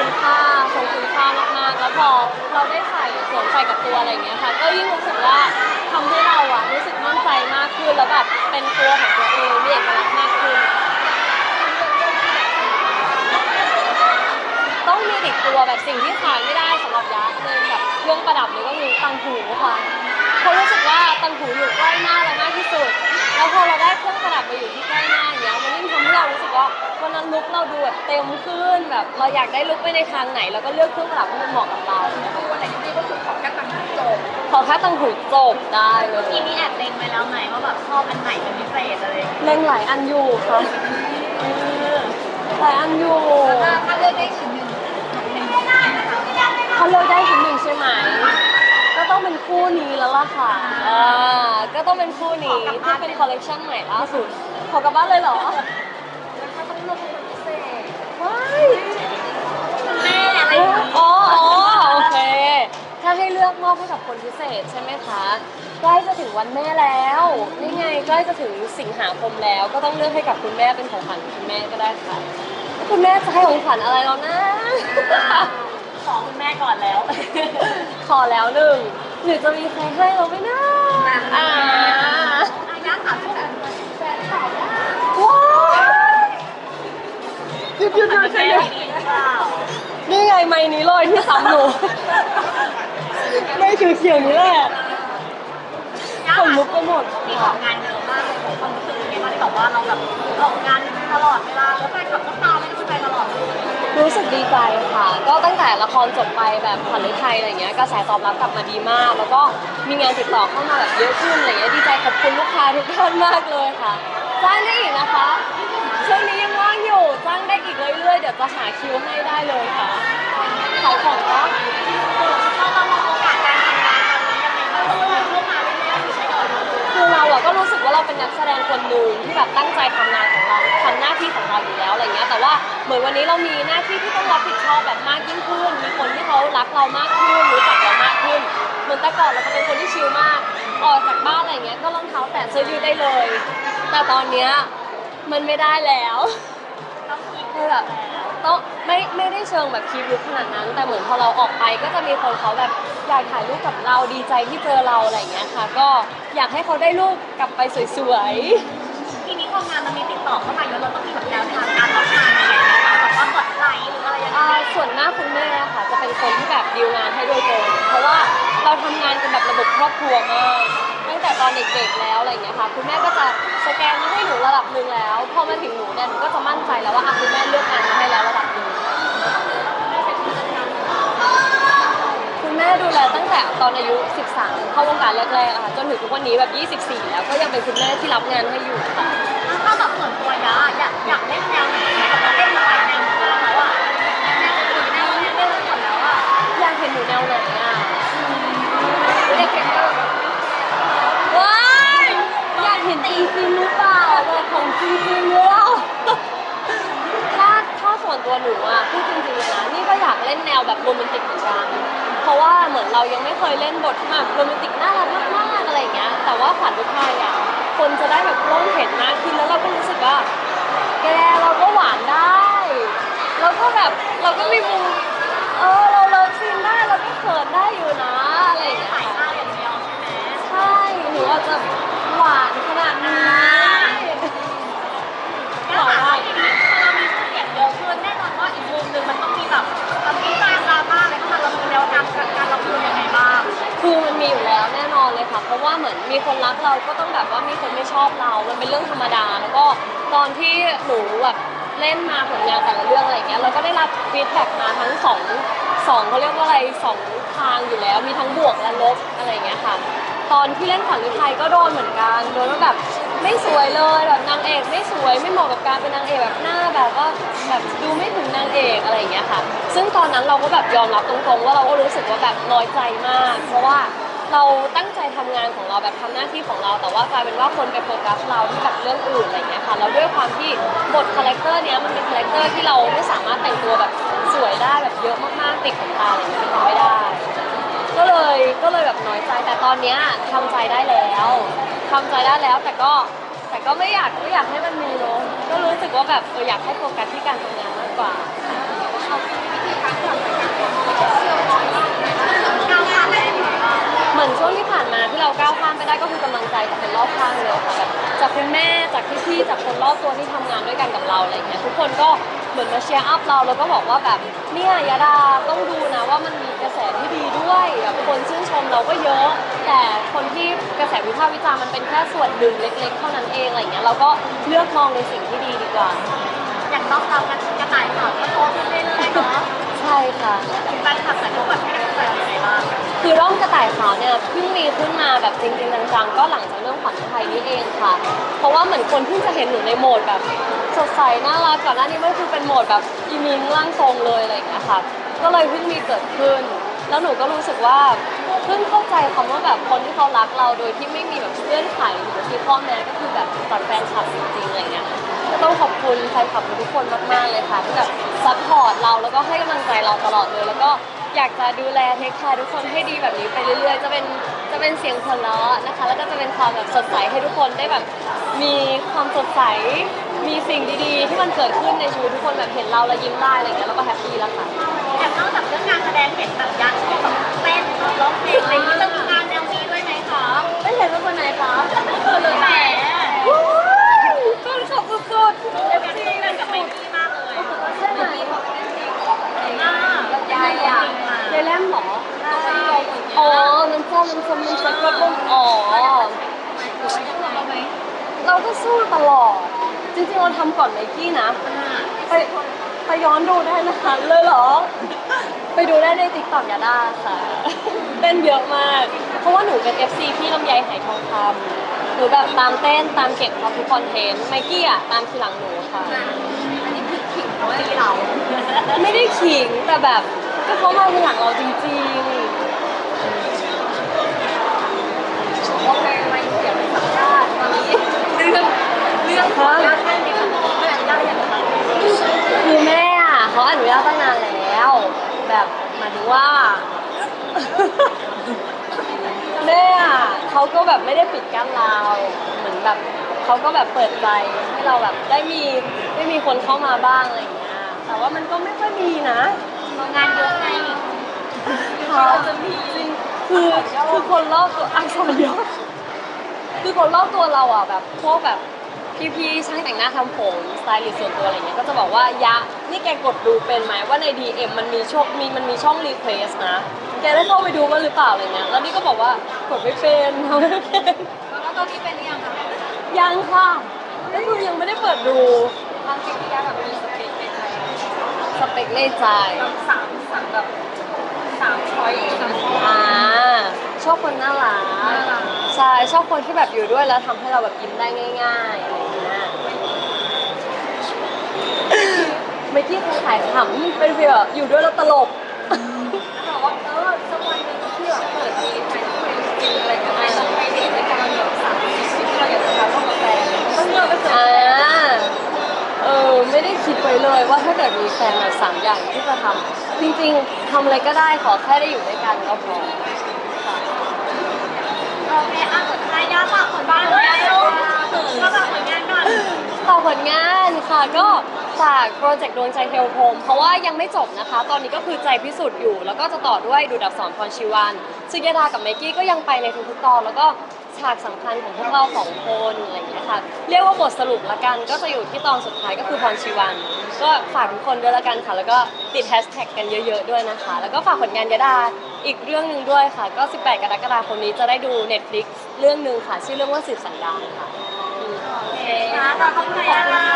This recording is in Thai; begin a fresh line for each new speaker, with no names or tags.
คุณค่าทรงคุณค่ามากๆแล้วพอเราได้ใส่สวมใส่กับตัวอะไรอย่างเงี้ยค่ะก็ยิ่งรู้สึกว่าทำให้เราอะรู้สึกมั่นใจมากขึ้นแล้วแบบเป็นตัวของตัวเองมีเอกลักษณ์มากขึ้นต้องมีติดตัวแบบสิ่งที่ขาดไม่ได้สำหรับยะในแบบเครื่องประดับเลยก็คือตังหูค่ะเขาะรู้สึกว่าตังหูอยู่ใกล้หน้าเรามากที่สุดแล้วพอเราได้เครื่องประดับมาอยู่ที่ใกล้หน้าอย่างเงี้ยมันยิ่งทำให้เรารู้สึกว่าวันนั้นลุคเราดูแบบเต็มขึ้นแบบเราอยากได้ลุคไปในทางไหนเราก็เลือกเครื่องประดับที่มันเหมาะกับเรา
คือวันไหนที่นี่ก็คือขอแค่ตังค์จบ
ขอแค่ตังหูจบได้เลย
ทีนี้แอบเล็งไปแล้วไหมว่าแบบชอบอันไหนเป็นพิเศษอะไร
เล็งหลายอันอยู่ค่ะหลายอันอยู่
ถ้าเลือกได้ชิ้นหนึ่ง
เขาเลือกได้ชิ้นหนึ่งใช่ไหมก็ต้องเป็นคู่นี้แล้วล่ะค่ะก็ต้องเป็นคู่นี้ที่เป็นคอลเลคชันใหม่ล่าสุดขอกลับบ้านเลยเหรอ
ถ้าต้องเลือกเป็นพิเศษ
ว้าย
แม่อะไร
อ๋อโอเคถ้าให้เลือกมอบให้กับคนพิเศษใช่ไหมคะใกล้จะถึงวันแม่แล้วนี่ไงใกล้จะถึงสิงหาคมแล้วก็ต้องเลือกให้กับคุณแม่เป็นของขวัญคุณแม่ก็ได้ค่ะคุณแม่จะให้ของขวัญอะไรเรานะ
ขอคุณแม่ก่อนแล้ว
ขอแล้วหนึ่งหรือจะมีใครให้เราไหมนะ
อายักษ์ค่ะช่วงแฟนข่าว
ว้าวหยุดใช่ไหมนี่ไงไม้นี้เลยที่ซ้ำหนูไม่เขียวนี้แหละคนลุกไปหมด
ที่ออกงานเยอะมากของความรู้สึกยังไงบ้างที่บอกว่าเราแบบออกงานตลอดเวลาแล้วแฟนคลับก็ตามไม่ได้ไปตลอด
รู้สึกดีใจค่ะก็ตั้งแต่ละครจบไปแบบขวัญฤทัยอะไรเงี้ยกระแสตอบรับกลับมาดีมากแล้วก็มีงานติดต่อเข้ามาแบบเยอะขึ้นอะไรเงี้ยดีใจขอบคุณลูกค้าทุกท่านมากเลยค่ะจ้างได้อีกนะคะช่วงนี้ยังว่างอยู่จ้างได้อีกเรื่อยๆเดี๋ยวจะหาคิวให้ได้เลยค่ะขายของก็
เรามองโอกาสการทำงานตอนนี้ยังไงบ้างเราเข้ามาเรื่อยๆหรือไม่ก่อน
คือเราอะก็รู้สึกว่าเราเป็นนักแสดงคนหนึ่งที่แบบตั้งใจทำงานของเราทำหน้าที่ของเราอยู่แล้วอะไรเงี้ยแต่ว่าเหมือนวันนี้เรามีหน้าที่ที่ต้องรับผิดชอบแบบมากยิ่งขึ้นมีคนที่เขารักเรามากขึ้นรู้จักเรามากขึ้นเหมือนแต่ก่อนเราจะเป็นคนที่ชิลมากออกจากบ้านอะไรเงี้ยก็รองเท้าแตะเสื้อยืดได้เลยแต่ตอนเนี้ยมันไม่ได้แล้วคือแบบต้องไม่ได้เชิงแบบคีบลุกขนาดนั้นแต่เหมือนพอเราออกไปก็จะมีคนเขาแบบอยากถ่ายรูปกับเราดีใจที่เจอเราอะไรอย่างเงี้ยค่ะก็อยากให้เขาได้รูปกลับไปสวย
ๆทีนี้พองานมันมีติดต่อเข้ามาเยอะเราต้องมีแบบแนวทางการรับงานยังไงแบบว่ากดไลค์หรืออะไรอย่างเงี้ย
ส่วนมากคุณแม่ค่ะจะเป็นคนที่แบบดีลงานให้โดยตรงเพราะว่าเราทำงานกันแบบระบบครอบครัวมากตั้งแต่ตอนเด็กๆแล้วอะไรอย่างเงี้ยค่ะคุณแม่ก็จะสแกนมาให้หนูระดับหนึ่งแล้วพอมาถึงหนูเนี่ยหนูก็จะมั่นใจแล้วว่าคุณแม่เลือกงานมาให้แล้วระดับหนึ่งคุณแม่ดูแลตั้งแต่ตอนอายุ13เข้าวงการแรกๆค่ะจนถึงทุกวันนี้แบบ24แล้วก็ยังเป็นคุณแม่ที่รับงานให้อยู่ค่ะ
ถ้าแบบส่วนตัวยะอยากเล่นแนวไหนแบบเราเล่นมาหลายแนวแล้วอ่ะแนวอื่นแนวเล่นหมดแล้วอ่ะ
อยากเห็นหนูแนวไหนอ่ะ
เด็กเก่งก็
ว้ายอยากเห็นจริงๆหรือเปล่าแบบของจริงๆแล้วถ้าส่วนตัวหนูอ่ะพูดจริงๆเลยนะนี่ก็อยากเล่นแนวแบบโรแมนติกเหมือนกันเพราะว่าเหมือนเรายังไม่เคยเล่นบทแบบโรแมนติกน่ารักมากๆอะไรอย่างเงี้ยแต่ว่าขวัญฤทัยอ่ะคนจะได้แบบเริ่มเห็นมากขึ้นแล้วเราก็รู้สึกว่าแกเราก็หวานได้แล้วก็แบบเราก็มีมุมเราเลิฟซีนได้เราก็เขินได้อยู่นะอะไรอย่างเงี้ย
ถ่ายภาพอย่างเดียวใช่ไหม
ใช่หนูอาจจะหวานขนาดนี้
แล้วถามว่าทีนี้พอเรามีชื่อเสียงเยอะขึ้นแน่นอนว่าอีกมุมหนึ่งมันต้องมีแบบมีการดราม่าอะไรเข้ามาเรามีแนวทางการรับมือยังไงบ้าง
คือมันมีอยู่แล้วแน่นอนเลยค่ะเพราะว่าเหมือนมีคนรักเราก็ต้องแบบว่ามีคนไม่ชอบเรามันเป็นเรื่องธรรมดาแล้วก็ตอนที่หนูแบบเล่นมาผลงานแต่ละเรื่องอะไรเงี้ยเราก็ได้รับฟีดแบ็กมาทั้งสองเขาเรียกว่าอะไรสองทางอยู่แล้วมีทั้งบวกและลบอะไรเงี้ยค่ะตอนที่เล่นขวัญฤทัยก็โดนเหมือนกันโดนว่าแบบไม่สวยเลยแบบนางเอกไม่สวยไม่เหมาะกับการเป็นนางเอกแบบหน้าแบบว่าแบบดูไม่ถึงนางเอกอะไรอย่างเงี้ยค่ะซึ่งตอนนั้นเราก็แบบยอมรับตรงๆว่าเราก็รู้สึกว่าแบบน้อยใจมากเพราะว่าเราตั้งใจทำงานของเราแบบทำหน้าที่ของเราแต่ว่ากลายเป็นว่าคนไปโฟกัสเราที่แบบเรื่องอื่นอะไรเงี้ยค่ะแล้วด้วยความที่บทคาแรคเตอร์เนี้ยมันเป็นคาแรคเตอร์ที่เราไม่สามารถแต่งตัวแบบสวยได้แบบเยอะมากๆติดขนตาอะไรเงี้ยทำไม่ได้ก็เลยแบบน้อยใจแต่ตอนเนี้ยทำใจได้แล้วแต่ก็ไม่อยากให้มันมีเนอะก็รู้สึกว่าแบบอยากให้โฟกัสที่การทำงานมากกว่า
เขามีวิธีการ
ได้ก็คือกำลังใจจากคนรอบข้างเลยค่ะแบบจากคุณแม่จากพี่ๆจากคนรอบตัวที่ทำงานด้วยกันกับเราอะไรอย่างเงี้ยทุกคนก็เหมือนมาเชียร์อัพเราแล้วก็บอกว่าแบบเนี่ยยาดาต้องดูนะว่ามันมีกระแสที่ดีด้วยแบบคนชื่นชมเราก็เยอะ แต่คนที่กระแสวิพากษ์วิจารณ์มันเป็นแค่ส่วนหนึ่งเล็กๆเท่านั้นเองอะไรเงี้ยเราก็เลือกมองในสิ่งที่ดีดีกว่า
อย่างต้องเรากระต่ายขาวก็โพสต์เรื่อยๆเนาะ
ใช่ค่ะ
แฟนคลับแต่ก็แบบให้กำลังใจเรายังไงบ้าง
คือร่องกระต่ายขาวเนี่ยเพิ่งมีขึ้นมาแบบจริงๆจังๆก็หลังจากเรื่องขวัญฤทัยนี้เองค่ะ เพราะว่าเหมือนคนเพิ่งจะเห็นหนูในโหมดแบบสดใสน่ารักก่อนหน้านี้มันคือเป็นโหมดแบบอีมิงร่างทรงเลยอะไรอย่างเงี้ยค่ะก็เลยเพิ่งมีเกิดขึ้น แล้วหนูก็รู้สึกว่าเพิ่งเข้าใจคำว่าแบบคนที่เขารักเราโดยที่ไม่มีแบบเงื่อนไขหรือที่ข้อแม้ก็คือแบบตัดแฟนคลับจริงๆอะไรเงี้ยก็ต้องขอบคุณแฟนคลับทุกคนมากๆเลยค่ะที่แบบซัพพอร์ตเราแล้วก็ให้กำลังใจเราตลอดเลยแล้วก็อยากจะดูแลเทคแคร์ทุกคนให้ดีแบบนี้ไปเรื่อยๆจะเป็นเสียงหัวเราะนะคะแล้วก็จะเป็นความแบบสดใสให้ทุกคนได้แบบมีความสดใสมีสิ่งดีๆที่มันเกิดขึ้นในชีวิตทุกคนแบบเห็นเราแล้วยิ้มได้อะไรเงี้ยเราก็แฮปปี้แล้วค่ะ
อย่างนอกจากเรื่องงานแสดงเห็นแบบยันที่แบบเต้นร้องเพลงอะไรอย่างนี้จะมีงานแนวนี้ด้วยไหมคะ
ไม่เห็นว่าคนไหนคะ
เลยแหม
ต้นขอบสุดๆ
เอฟซีเลยกับไมกี้มากเลย
ใช่ไหม
ยายอ่ะ
ยายแรมหรออ๋อน้ำส้มกระปุกอ๋อ เราก็สู้ตลอด จริงๆเราทำก่อนไมกี้นะ ไปย้อนดูได้นะคะเลยเหรอ ไปดูได้ในติ๊กต็อกยาด้าค่ะ เต้นเยอะมาก เพราะว่าหนูเป็น FC พี่ลำไยไหทองคำหนูแบบตามเต้นตามเก็บเขาทุกคอนเทนต์ไมกี้อ่ะตามทีหลังหนูค่ะ
อันนี้คือขิงเขาไอ้เรา
ไม่ได้ขิงแต่แบบก็เขามาทีหลังเราจริงๆ
โอเคมาเดี๋ยวไปสัมภาษณ์ตอนนี้เรื่องของยาท่านนี้ไม่อนุญาตอย่างไร
คือแม่อ่ะเขาอนุญาตตั้งนานแล้ว แบบหมายถึงว่า แม่อ่ะเขาก็แบบไม่ได้ปิดกั้นเราเหมือนแบบเขาก็แบบเปิดใจให้เราแบบได้มีคนเข้ามาบ้างอะไรอย่างเงี้ยแต่ว่ามันก็ไม่ค่อยมีนะ
งานเยอะไง
ค่ะคือคนรอบตัวอักษรย่อคือคนรอบตัวเราอ่ะแบบพวกแบบพี่ๆช่างแต่งหน้าทำผมสไตลิสต์ส่วนตัวอะไรเงี้ยก็จะบอกว่ายะนี่แกกดดูเป็นไหมว่าใน DM มันมีช่องรีเควสนะแกได้เข้าไปดูบ้างหรือเปล่าอะไรเงี้ยแล้วนี่ก็บอกว่ากดไม่เป็นทำไม่เป็น
แล้วตอนนี้เป็นหรือยังคะ
ยังค่ะก็คือยังไม่ได้เปิดดู
บางทีพี่ยาแบบมีสเปคเป็นอะไร
สเปคในใจ
สามแบบสามช้อยสามช้อย
อ่าชอบคนน่ารักใช่ชอบคนที่แบบอยู่ด้วยแล้วทำให้เราแบบยิ้มได้ง่ายๆอะไรอย่างเงี้ยเมื่อกี้เขาขายขำเป็นฟีลแบบอยู่ด้วยแล้วตลก
บอกว่าสักวันหนึ่งที่แบบเปิดมีแฟนคุยจริงอะไรกันไปต้องไปเดทด้วยกันแบบสามสิ่งที่เราอยากจะทำร่วมกับแฟนต้องเลือกไปเจอ
ไม่ได้คิดไว้เลยว่าถ้าเกิดมีแฟนแบบ3 อย่างที่จะทำจริงๆทำอะไรก็ได้ขอแค่ได้อยู่ด้วยกันก็พอค่ะ
โอเคอ่ะสุดท้ายยาฝากผลงานเลยลูกก็ฝากผลงานก่อน
ต่อผลงานค่ะก็ฝากโปรเจกต์ดวงใจเทลโฮมเพราะว่ายังไม่จบนะคะ ตอนนี้ก็คือใจพิสูจน์อยู่ แล้วก็จะต่อด้วยดูดอักษรพรชีวันซึ่งยาดากับไมกี้ก็ยังไปในทุกๆตอนแล้วก็ฉากสำคัญของพวกเรา2 คนอะไรอย่างเงี้ยค่ะเรียกว่าบทสรุปละกันก็จะอยู่ที่ตอนสุดท้ายก็คือพรชีวันก็ฝากทุกคนด้วยละกันค่ะแล้วก็ติดแฮชแท็กกันเยอะๆด้วยนะคะแล้วก็ฝากผลงานยาดาอีกเรื่องหนึ่งด้วยค่ะก็18 กรกฎาคมนี้จะได้ดู Netflix เรื่องหนึ่งค่ะชื่อเรื่องว่าสืบสันดานค่ะ
โอเคค่ะขอบคุณค่ะ